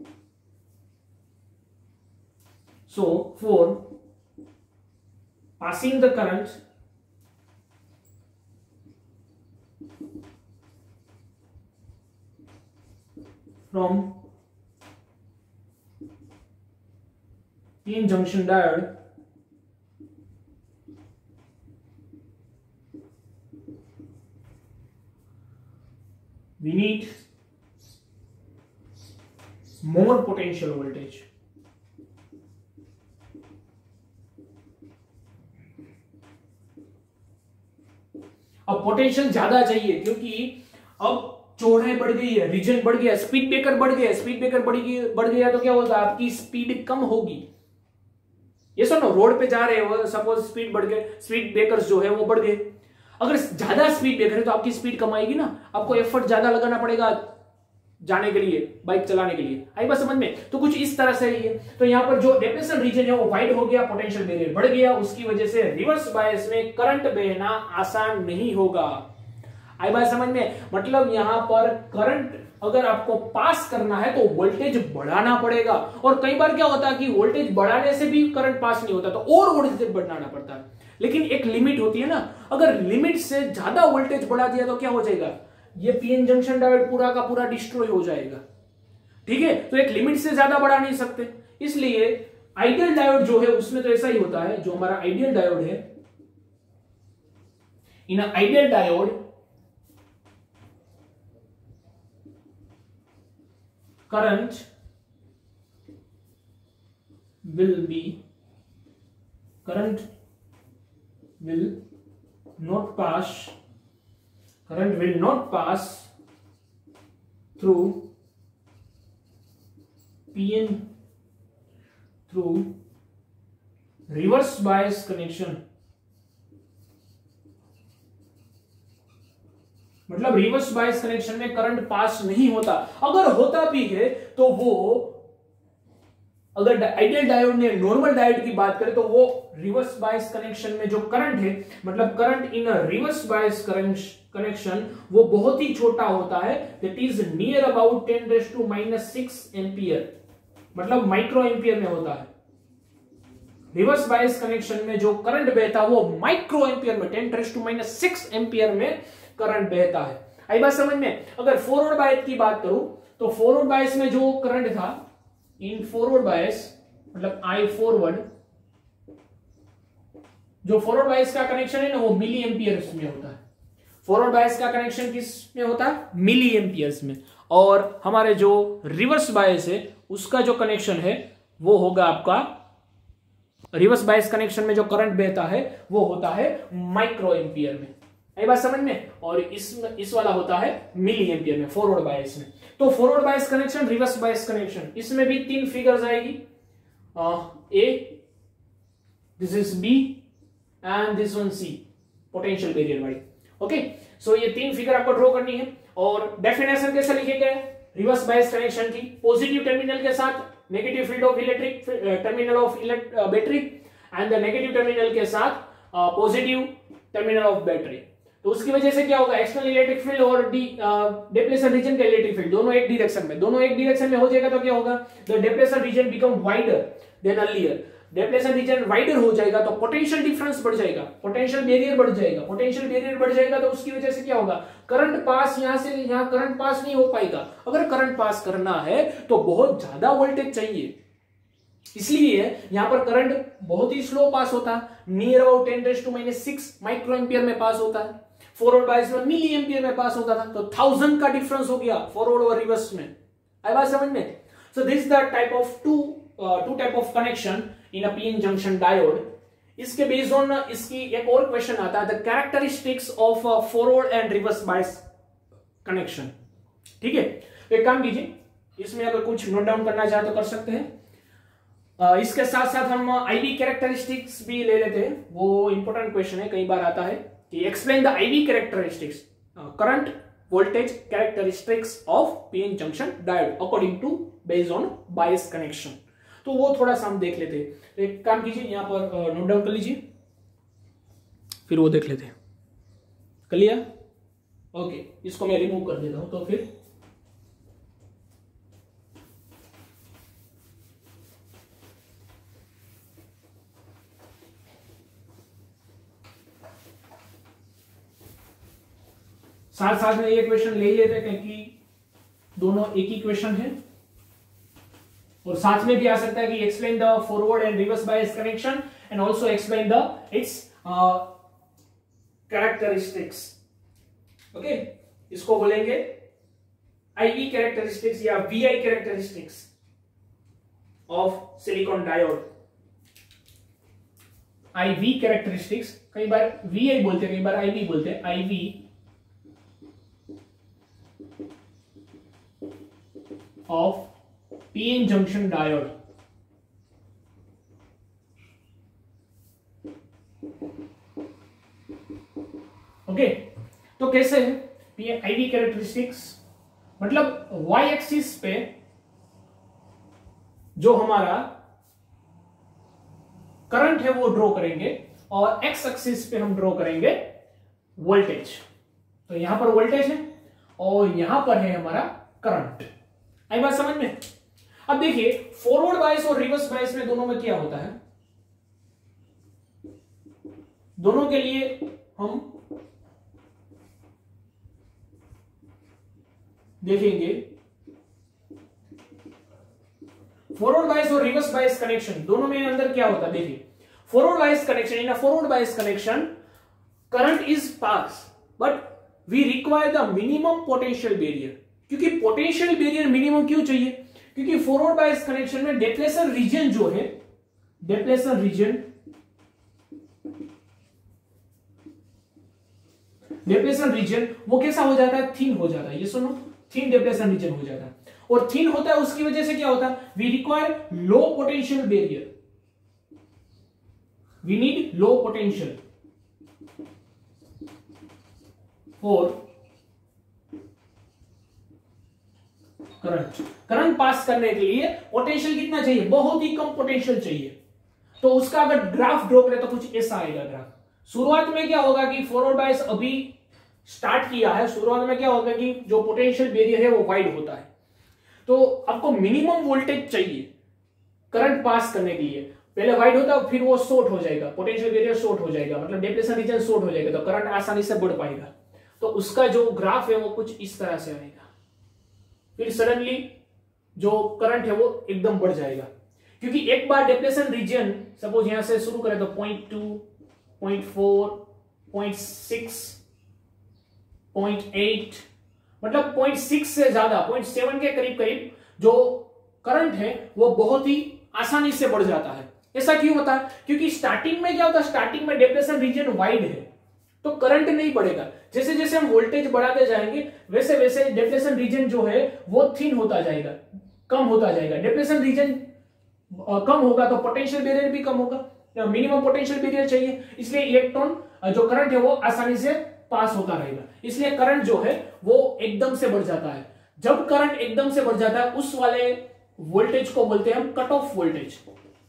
so for passing the current from P N junction diode, we need more potential voltage. अब पोटेंशियल ज्यादा चाहिए, क्योंकि अब चौड़ाई बढ़ गई है, रीजन बढ़ गया, स्पीड ब्रेकर बढ़ गया, स्पीड ब्रेकर बढ़ गया बढ़ गया तो क्या होगा, आपकी स्पीड कम होगी। ये सुनो, रोड पे जा रहे हो, सपोज स्पीड बढ़ गए, स्पीड ब्रेकर्स जो है वो बढ़ गए, अगर ज्यादा स्पीड ब्रेकर है तो आपकी स्पीड कम आएगी ना, आपको एफर्ट ज्यादा लगाना पड़ेगा जाने के लिए, बाइक चलाने के लिए। आई बात समझ में? तो कुछ इस तरह से ही है। तो यहाँ पर जो डिप्लेशन रीजन है वो वाइड हो गया, पोटेंशियल बैरियर बढ़ गया, उसकी वजह से रिवर्स बायस में करंट बहना आसान नहीं होगा। आई बात समझ में? मतलब यहां पर करंट अगर आपको पास करना है तो वोल्टेज बढ़ाना पड़ेगा, और कई बार क्या होता है कि वोल्टेज बढ़ाने से भी करंट पास नहीं होता, तो और वोल्टेज बढ़ाना पड़ता है। लेकिन एक लिमिट होती है ना, अगर लिमिट से ज्यादा वोल्टेज बढ़ा दिया तो क्या हो जाएगा, ये पीएन जंक्शन डायोड पूरा का पूरा डिस्ट्रॉय हो जाएगा। ठीक है, तो एक लिमिट से ज्यादा बढ़ा नहीं सकते, इसलिए आइडियल डायोड जो है उसमें तो ऐसा ही होता है। जो हमारा आइडियल डायोड है, in ideal diode current will be current will not pass current will not pass through P N through reverse bias connection। मतलब रिवर्स बायस कनेक्शन में करंट पास नहीं होता, अगर होता भी है तो वो, अगर आइडियल डायोड ने नॉर्मल डायोड की बात करें तो वो रिवर्स बायस कनेक्शन में जो करंट है, मतलब current in reverse bias connection वो बहुत ही छोटा होता है, that is near about ten raise to minus six ampere, मतलब माइक्रो एम्पियर में होता है। रिवर्स बायस कनेक्शन में जो करंट बहता है वो माइक्रो एम्पियर में, ten raise to minus six ampere में करंट बहता है। आई बात समझ में? अगर फॉरवर्ड बायस की बात करूं तो फॉरवर्ड बायस में जो करंट था, इन फॉरवर्ड बायस मतलब आई फॉरवर्ड, जो फॉरवर्ड बायस का कनेक्शन है ना वो मिली एम्पियर्स में होता है। फॉरवर्ड बायस का कनेक्शन किस में होता है? मिली एम्पियर्स में। और हमारे जो रिवर्स बायस है उसका जो कनेक्शन है वो होगा आपका, रिवर्स बायस कनेक्शन में जो करंट बहता है वो होता है माइक्रो एम्पियर में। ये बात समझ में? और इस इस वाला होता है मिली एम्पियर में, फॉरवर्ड बायस में। तो forward bias connection, reverse bias connection, इसमें भी तीन फिगर्स आएगी, A, this is B and this one C, potential barrier वाली। ओके, सो ये तीन फिगर आपको ड्रॉ करनी है। और डेफिनेशन कैसे लिखे गए रिवर्स बायस कनेक्शन की? पॉजिटिव टर्मिनल के साथ negative field of electric terminal of battery, and the negative terminal के साथ पॉजिटिव टर्मिनल ऑफ बैटरी। तो उसकी वजह से क्या होगा, एक्सटर्नल इलेक्ट्रिक फील्ड और डिप्लेशन रीजन का इलेक्ट्रिक फील्ड दोनों एक डायरेक्शन में, दोनों एक डायरेक्शन में हो जाएगा तो क्या होगा, the depletion region become wider than earlier. Depletion region wider हो जाएगा तो पोटेंशियल डिफरेंस बढ़ जाएगा, पोटेंशियल बैरियर बढ़ जाएगा, पोटेंशियल बैरियर बढ़ जाएगा तो उसकी वजह से क्या होगा, करंट पास, यहां से यहां करंट पास नहीं हो पाएगा। अगर करंट पास करना है तो बहुत ज्यादा वोल्टेज चाहिए, इसलिए यहां पर करंट बहुत ही स्लो पास होता है, near about ten raise to minus six micro ampere में पास होता है। फॉरवर्ड बायस में मिली एम्पियर में पास होता था, तो थाउजेंड का डिफरेंस हो गया फॉरवर्ड और रिवर्स में। आई बात समझ में? So this the type of two two type of connection in a PN junction diode. इसके बेस्ड ऑन इसकी एक और क्वेश्चन आता है, the characteristics of forward and reverse bias connection. ठीक है, तो एक काम कीजिए, इसमें अगर कुछ नोट डाउन करना चाहे तो कर सकते हैं। uh, इसके साथ साथ हम आईवी कैरेक्टरिस्टिक्स भी ले लेते हैं, वो इंपॉर्टेंट क्वेश्चन है, कई बार आता है कि explain the IV characteristics, current voltage characteristics of PN junction diode according to based on bias connection. तो वो थोड़ा सा हम देख लेते हैं। तो एक काम कीजिए, यहां पर नोट डाउन कर लीजिए, फिर वो देख लेते हैं। कर लिया? ओके, इसको मैं रिमूव कर देता हूं। तो फिर साथ साथ में ये क्वेश्चन ले लेते हैं क्योंकि दोनों एक ही क्वेश्चन है, और साथ में भी आ सकता है कि explain the forward and reverse bias connection and also explain the its characteristics. Okay, इसको बोलेंगे आईवी कैरेक्टरिस्टिक्स या VI characteristics of silicon diode. IV characteristics, कई बार वीआई बोलते हैं, कई बार आईवी बोलते हैं। IV of PN junction diode. Okay, तो कैसे है पीएन आईवी कैरेक्टरिस्टिक्स? मतलब वाई एक्सिस पे जो हमारा करंट है वो ड्रॉ करेंगे, और एक्स एक्सिस पे हम ड्रॉ करेंगे वोल्टेज। तो यहां पर वोल्टेज है और यहां पर है हमारा करंट। आई बात समझ में? अब देखिए, फॉरवर्ड बायस और रिवर्स बायस में दोनों में क्या होता है, दोनों के लिए हम देखेंगे फॉरवर्ड बायस और रिवर्स बायस कनेक्शन, दोनों में अंदर क्या होता है। देखिए, forward bias connection, in a forward bias connection current is pass but we require the minimum potential barrier. क्योंकि पोटेंशियल बैरियर मिनिमम क्यों चाहिए? क्योंकि फॉरवर्ड बायस कनेक्शन में डिप्लेशन रीजन जो है, डिप्लेशन रीजन डिप्लेशन रीजन वो कैसा हो जाता है? थिन हो जाता है। ये सुनो, थिन डिप्लेशन रीजन हो जाता है, और थिन होता है उसकी वजह से क्या होता है? We require low potential barrier, we need low potential for current. Current pass करने के लिए पोटेंशियल कितना चाहिए? बहुत ही कम पोटेंशियल चाहिए। तो उसका अगर ग्राफ ड्रॉ करें तो कुछ ऐसा आएगा ग्राफ। शुरुआत में क्या होगा कि फॉरवर्ड बायस अभी स्टार्ट किया है, शुरुआत में क्या होगा कि जो पोटेंशियल बैरियर है वो वाइड होता है। तो आपको मिनिमम वोल्टेज चाहिए करंट पास करने के लिए। पहले वाइड होता है, फिर वो शॉर्ट हो जाएगा, पोटेंशियल बैरियर शॉर्ट हो जाएगा, मतलब डिप्लेशन रीजन शॉर्ट हो जाएगा, तो करंट आसानी से बढ़ पाएगा। तो उसका जो ग्राफ है वो कुछ इस तरह से आएगा। फिर सडनली जो करंट है वो एकदम बढ़ जाएगा, क्योंकि एक बार डिप्लेशन रीजन सपोज यहां से शुरू करें तो point two, point four, point six, point eight, मतलब पॉइंट सिक्स से ज्यादा, पॉइंट सेवन के करीब करीब जो करंट है वो बहुत ही आसानी से बढ़ जाता है। ऐसा क्यों होता है? क्योंकि स्टार्टिंग में क्या होता है, स्टार्टिंग में डिप्लेशन रीजन वाइड है तो करंट नहीं बढ़ेगा। जैसे जैसे हम वोल्टेज बढ़ाते जाएंगे वैसे वैसे डिप्लेशन रीजन जो है वो थिन होता जाएगा, कम होता जाएगा। डिप्लेशन रीजन कम होगा तो पोटेंशियल बैरियर भी कम होगा, मिनिमम पोटेंशियल बैरियर चाहिए, इसलिए इलेक्ट्रॉन जो करंट है वो आसानी से पास होता रहेगा। इसलिए करंट जो है वो एकदम से बढ़ जाता है। जब करंट एकदम से बढ़ जाता है उस वाले वोल्टेज को बोलते हैं हम कट ऑफ वोल्टेज।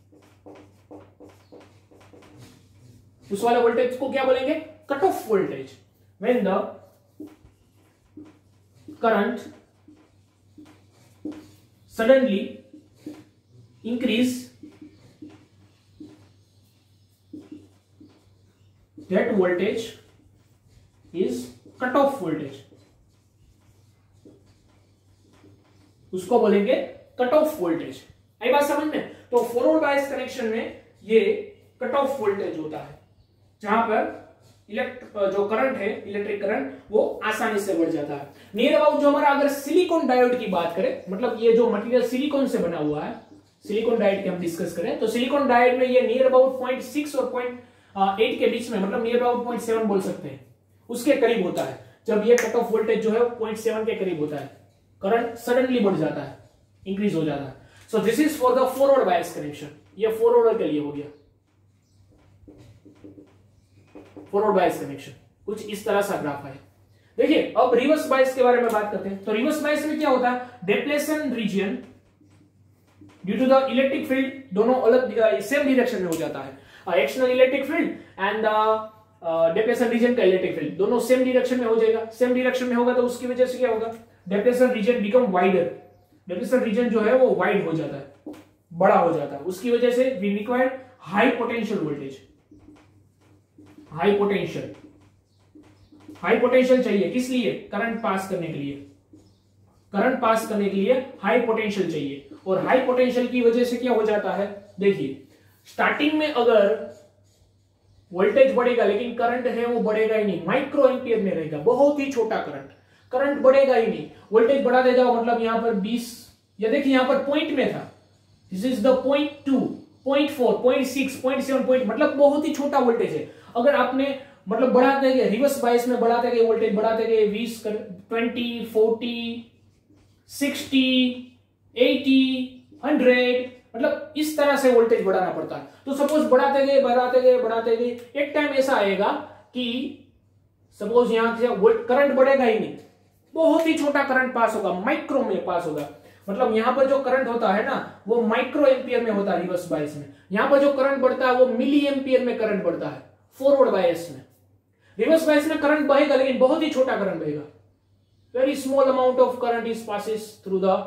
उस वाले वोल्टेज को क्या बोलेंगे? Cut off voltage. When the current suddenly increase, that voltage is cut off voltage, उसको बोलेंगे कट ऑफ वोल्टेज। आई बात समझ में? तो फॉरवर्ड बायस कनेक्शन में ये कट ऑफ वोल्टेज होता है जहां पर इलेक्ट जो करंट है, इलेक्ट्रिक करंट, वो आसानी से बढ़ जाता है। नियर अबाउट जो हमारा अगर सिलिकॉन डायोड की बात करें, मतलब ये जो मटेरियल सिलिकॉन से बना हुआ है, सिलिकॉन डायोड की हम डिस्कस करें तो सिलिकॉन डायोड में ये नियर अबाउट पॉइंट सिक्स और पॉइंट एट के बीच में, मतलब नियर अबाउट पॉइंट सेवन बोल सकते हैं, उसके करीब होता है। जब ये कट ऑफ वोल्टेज जो है वो पॉइंट सेवन के करीब होता है, करंट सडनली बढ़ जाता है, इंक्रीज हो जाता है। So this is for the forward bias connection. ये फॉरवर्ड के लिए हो गया फॉरवर्ड बायस कनेक्शन। कुछ इस तरह सा ग्राफ है। देखिए अब रिवर्स बायस के बारे में बात करते हैं। तो रिवर्स बायस में क्या होता है, depletion region due to the electric field, दोनों अलग सेम डायरेक्शन में हो जाता है। External electric field and depletion region का इलेक्ट्रिक फील्ड दोनों सेम डायरेक्शन में हो जाएगा। सेम डायरेक्शन में होगा तो उसकी वजह से क्या होगा, depletion region become wider. Depletion region जो है वो वाइड हो जाता है, बड़ा हो जाता है। उसकी वजह से we require high potential voltage, high potential high potential चाहिए। किस लिए, करंट पास करने के लिए। करंट पास करने के लिए हाई पोटेंशियल चाहिए। और हाई पोटेंशियल की वजह से क्या हो जाता है, देखिए स्टार्टिंग में अगर वोल्टेज बढ़ेगा लेकिन करंट है वो बढ़ेगा ही नहीं, माइक्रो एम्पियर में रहेगा, बहुत ही छोटा करंट, करंट बढ़ेगा ही नहीं। वोल्टेज बढ़ाते जाओ, मतलब यहां पर बीस, या देखिए यहां पर पॉइंट में था, this is the point two, point four, point six, point seven, point, मतलब बहुत ही छोटा वोल्टेज है। अगर आपने मतलब बढ़ाते गए, रिवर्स बायस में बढ़ाते गए, वोल्टेज बढ़ाते गए, बीस, twenty, forty, sixty, eighty, hundred, मतलब इस तरह से वोल्टेज बढ़ाना पड़ता है। तो सपोज बढ़ाते गए बढ़ाते गए बढ़ाते गए, एक टाइम ऐसा आएगा कि सपोज यहां से करंट बढ़ेगा ही नहीं, बहुत ही छोटा करंट पास होगा, माइक्रो में पास होगा। मतलब यहां पर जो करंट होता है ना वो माइक्रो एम्पियर में होता है रिवर्स बायस में। यहां पर जो करंट बढ़ता है वो मिली एम्पियर में करंट बढ़ता है फॉरवर्ड बायस में। रिवर्स बायस में करंट बहेगा लेकिन बहुत ही छोटा करंट बहेगा, very small amount of current is passes through the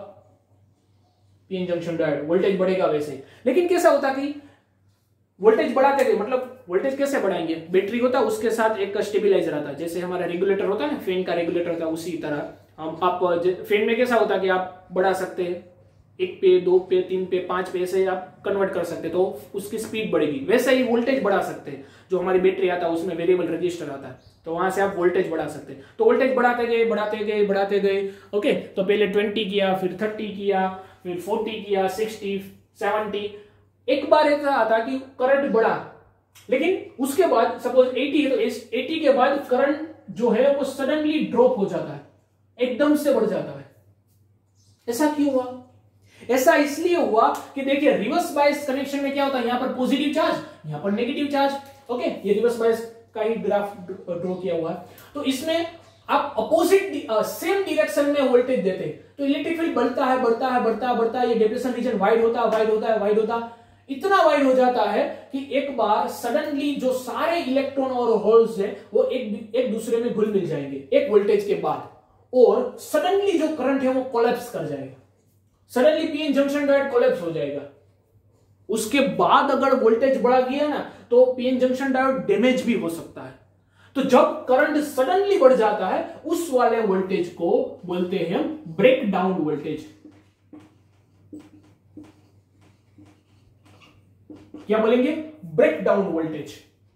PN junction diode. Voltage बढ़ेगा वैसे, लेकिन कैसा होता कि वोल्टेज बढ़ाते गए, मतलब वोल्टेज कैसे बढ़ाएंगे, बैटरी होता है उसके साथ एक स्टेबिलाईजर आता है, जैसे हमारा रेगुलेटर होता है ना, फैन का रेगुलेटर होता है, उसी तरह हम आप फैन में कैसा होता है कि आप बढ़ा सकते हैं, एक पे, दो पे, तीन पे, पांच पे, ऐसे आप कन्वर्ट कर सकते हैं तो उसकी स्पीड बढ़ेगी। वैसे ही वोल्टेज बढ़ा सकते हैं। जो हमारी बैटरी आता है उसमें वेरिएबल रजिस्टर आता है, तो वहां से आप वोल्टेज बढ़ा सकते हैं। तो वोल्टेज बढ़ाते गए बढ़ाते गए बढ़ाते गए, ओके। तो पहले ट्वेंटी किया, फिर थर्टी किया, फिर फोर्टी किया, सिक्सटी, सेवेंटी। एक बार ऐसा आता कि करंट बढ़ा, लेकिन उसके बाद सपोज एटी है तो इस एटी के बाद करंट जो है वो सडनली ड्रॉप हो जाता है, एकदम से बढ़ जाता है। ऐसा क्यों हुआ? ऐसा इसलिए हुआ कि देखिए रिवर्स बायस कनेक्शन में क्या होता है, यहां पर पॉजिटिव चार्ज, यहां पर नेगेटिव चार्ज, ओके। ये रिवर्स बायस का ही ग्राफ ड्रॉ किया हुआ है। तो इसमें आप अपोजिट सेम डायरेक्शन में वोल्टेज देते हैं तो इलेक्ट्रिक फील्ड बढ़ता है बढ़ता है बढ़ता है बढ़ता है, ये डिप्लेशन रीजन वाइड होता है वाइड होता है वाइड होता है, इतना वाइड हो जाता है कि एक बार सडनली जो सारे इलेक्ट्रॉन और होल्स है वो एक एक दूसरे में घुल मिल जाएंगे एक वोल्टेज के बाद, और सडनली जो करंट है वो कोलैप्स कर जाएगा। Suddenly PN junction diode collapse हो जाएगा। उसके बाद अगर वोल्टेज बढ़ा गया ना तो पीएन जंक्शन डायोड डैमेज भी हो सकता है। तो जब करंट सडनली बढ़ जाता है उस वाले वोल्टेज को बोलते हैं हम ब्रेक डाउन वोल्टेज। क्या बोलेंगे? Breakdown voltage.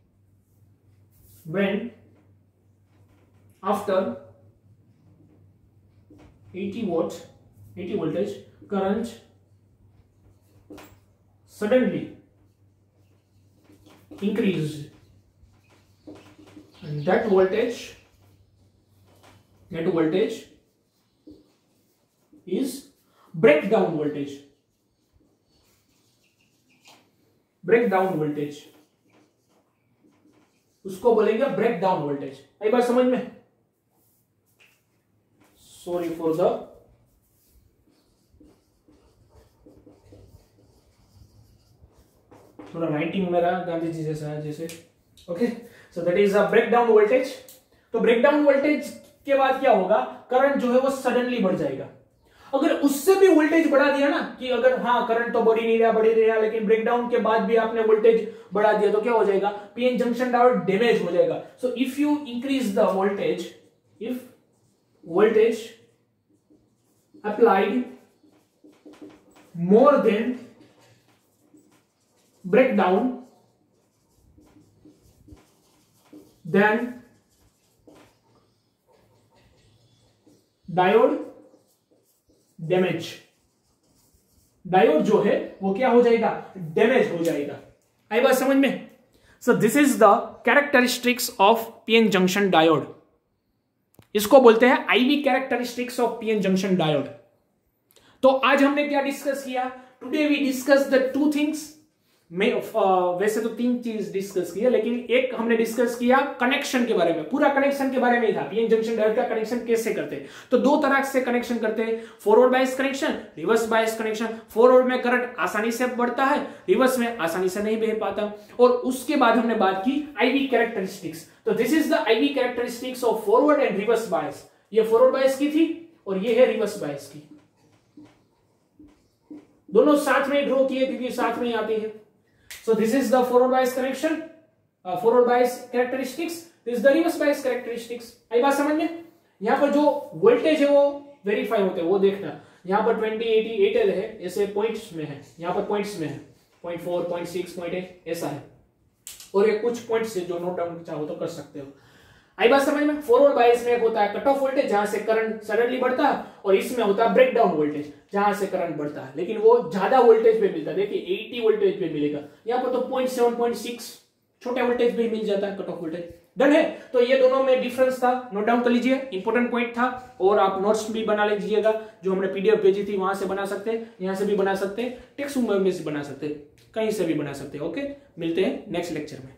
When after eighty volt eighty voltage current suddenly increased, and that voltage that voltage is breakdown voltage. breakdown voltage उसको बोलेंगे breakdown voltage। एक बार समझ में? सॉरी फॉर द थोड़ा राइटिंग मेरा गांधी जी जैसा है जैसे, okay. So that is a breakdown voltage. तो ब्रेकडाउन वोल्टेज के बाद क्या होगा, करंट जो है वो सडनली बढ़ जाएगा। अगर उससे भी वोल्टेज बढ़ा दिया ना कि अगर हाँ करंट तो बढ़ ही नहीं रहा बढ़ ही नहीं रहा, लेकिन ब्रेकडाउन के बाद भी आपने वोल्टेज बढ़ा दिया तो क्या हो जाएगा, पीएन जंक्शन डायोड डैमेज हो जाएगा। So if you increase the voltage, if voltage applied more than break down, then diode damage. Diode जो है वो क्या हो जाएगा, डैमेज हो जाएगा। आई बात समझ में? So this is the characteristics of PN junction diode. इसको बोलते हैं IV characteristics of PN junction diode. तो आज हमने क्या डिस्कस किया? Today we discuss the two things. मैं uh, वैसे तो तीन चीज डिस्कस किया, लेकिन एक हमने डिस्कस किया कनेक्शन के बारे में। पूरा कनेक्शन के बारे में ही था, पीएन जंक्शन डायोड का कनेक्शन कैसे करते हैं। तो दो तरह से कनेक्शन करते हैं, forward bias connection, reverse bias connection. Forward में करंट आसानी से बढ़ता है, रिवर्स में आसानी से नहीं बह पाता। और उसके बाद हमने बात की आईवी कैरेक्टरिस्टिक्स। तो this is the IV characteristics of forward and reverse bias. ये फॉरवर्ड बायस की थी और ये है रिवर्स बायस की। दोनों साथ में ड्रॉ किए क्योंकि साथ में ही आते हैं। So this is the forward bias connection, uh, forward bias characteristics. This is the reverse bias characteristics. आई बात समझ में? यहाँ पर जो वोल्टेज है वो वेरीफाई होते हैं, वो देखना। यहाँ पर ट्वेंटी एटी एट है, ऐसे पॉइंट्स में है, यहाँ पर पॉइंट्स में है, point four, point six, point eight ऐसा है। और ये कुछ पॉइंट्स है जो नोट डाउन चाहो तो कर सकते हो। आई बात समझ में? फॉरवर्ड बायस में एक होता है कट ऑफ वोल्टेज जहां से करंट सडनली बढ़ता है, और इसमें होता है ब्रेक डाउन वोल्टेज जहां से करंट बढ़ता है, लेकिन वो ज्यादा वोल्टेज पे मिलता है। देखिए अस्सी वोल्टेज पे मिलेगा, यहाँ पर तो पॉइंट सेवन, पॉइंट सिक्स छोटे वोल्टेज पे मिल जाता है कट ऑफ वोल्टेज। डन है? तो ये दोनों में डिफरेंस था, नोट डाउन कर लीजिए, इंपॉर्टेंट पॉइंट था। और आप नोट्स भी बना लीजिएगा, जो हमने पीडीएफ भेजी थी वहां से बना सकते हैं, यहाँ से भी बना सकते हैं, टेक्स्ट में से बना सकते हैं, कहीं से भी बना सकते हैं। ओके, मिलते हैं नेक्स्ट लेक्चर में।